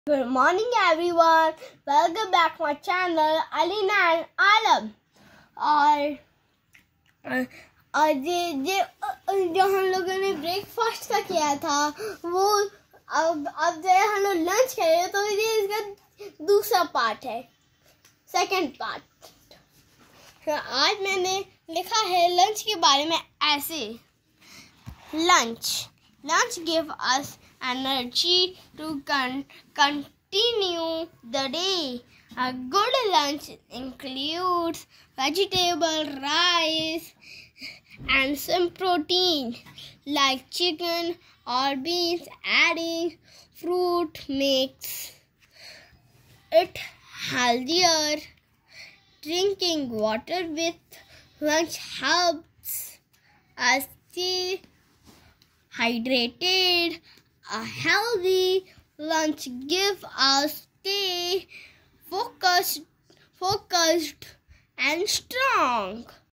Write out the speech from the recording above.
Good morning everyone. Welcome back to my channel Alina and Alam. और जो हम लोगों ने ब्रेकफास्ट का किया था वो अब जो हम लोग लंच करें तो ये इसका दूसरा पार्ट है, सेकंड पार्ट। आज मैंने लिखा है लंच के बारे में ऐसे। Lunch gives us energy to continue the day. A good lunch includes vegetable, rice, and some protein like chicken or beans. Adding fruit makes it healthier. Drinking water with lunch helps us stay hydrated. A healthy lunch gives us stay focused and strong.